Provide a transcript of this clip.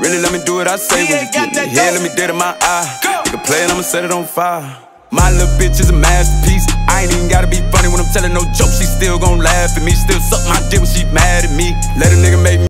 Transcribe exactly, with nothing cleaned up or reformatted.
really let me do what I say. When you get me here, let me dead in my eye. Nigga play it, I'ma set it on fire. My little bitch is a masterpiece. I ain't even gotta be funny when I'm telling no jokes. She still gon' laugh at me. Still suck my dick when she mad at me. Let a nigga make me